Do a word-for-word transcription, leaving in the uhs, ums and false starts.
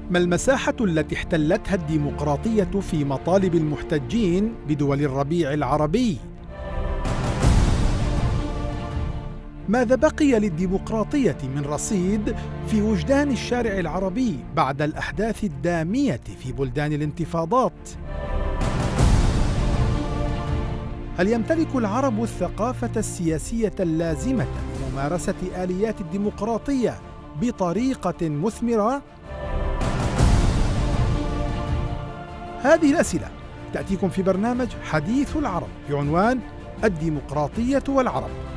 ما المساحة التي احتلتها الديمقراطية في مطالب المحتجين بدول الربيع العربي؟ ماذا بقي للديمقراطية من رصيد في وجدان الشارع العربي بعد الأحداث الدامية في بلدان الانتفاضات؟ هل يمتلك العرب الثقافة السياسية اللازمة لممارسة آليات الديمقراطية بطريقة مثمرة؟ هذه الأسئلة تأتيكم في برنامج حديث العرب بعنوان الديمقراطية والعرب.